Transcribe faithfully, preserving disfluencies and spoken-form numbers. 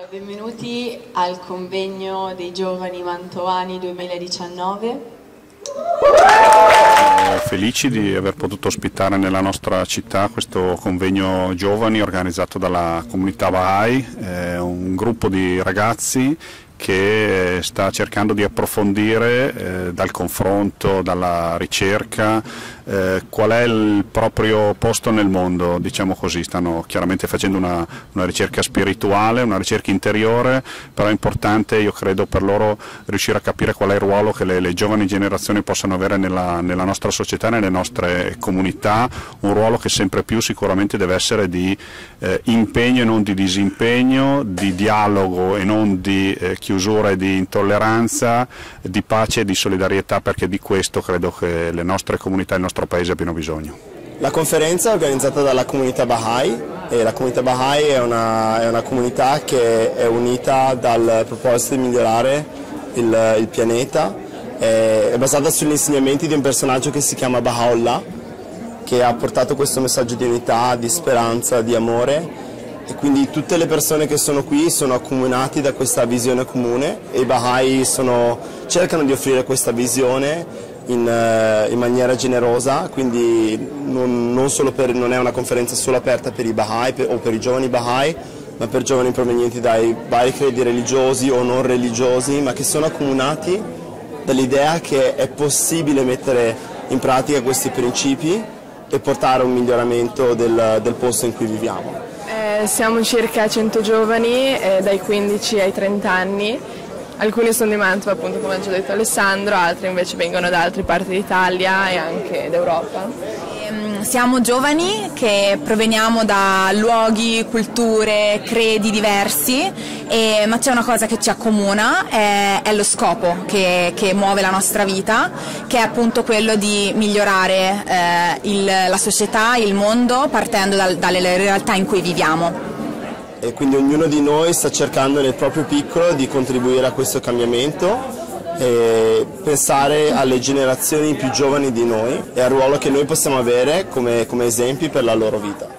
Benvenuti al convegno dei giovani mantovani duemiladiciannove. Felici di aver potuto ospitare nella nostra città questo convegno giovani organizzato dalla comunità Bahá'í, eh, un gruppo di ragazzi che sta cercando di approfondire eh, dal confronto, dalla ricerca, eh, qual è il proprio posto nel mondo, diciamo così. Stanno chiaramente facendo una, una ricerca spirituale, una ricerca interiore, però è importante, io credo, per loro riuscire a capire qual è il ruolo che le, le giovani generazioni possono avere nella, nella nostra società, nelle nostre comunità, un ruolo che sempre più sicuramente deve essere di eh, impegno e non di disimpegno, di dialogo e non di eh, chiusura e di intolleranza, di pace e di solidarietà, perché di questo credo che le nostre comunità e il nostro paese abbiano bisogno. La conferenza è organizzata dalla comunità Bahá'í e la comunità Bahá'í è una, è una comunità che è unita dal proposito di migliorare il, il pianeta, è, è basata sugli insegnamenti di un personaggio che si chiama Baha'u'llah, che ha portato questo messaggio di unità, di speranza, di amore. E quindi tutte le persone che sono qui sono accomunati da questa visione comune e i Bahá'í sono, cercano di offrire questa visione in, uh, in maniera generosa, quindi non, non, solo per, non è una conferenza solo aperta per i Bahá'í per, o per i giovani Bahá'í, ma per giovani provenienti dai vari credi religiosi o non religiosi, ma che sono accomunati dall'idea che è possibile mettere in pratica questi principi e portare a un miglioramento del, del posto in cui viviamo. Eh, siamo circa cento giovani, eh, dai quindici ai trenta anni, alcuni sono di Mantova, appunto, come ha già detto Alessandro, altri invece vengono da altre parti d'Italia e anche d'Europa. Siamo giovani che proveniamo da luoghi, culture, credi diversi, e, ma c'è una cosa che ci accomuna, è, è lo scopo che, che muove la nostra vita, che è appunto quello di migliorare eh, il, la società, il mondo, partendo dal, dalle realtà in cui viviamo. E quindi ognuno di noi sta cercando nel proprio piccolo di contribuire a questo cambiamento e pensare alle generazioni più giovani di noi e al ruolo che noi possiamo avere come, come esempi per la loro vita.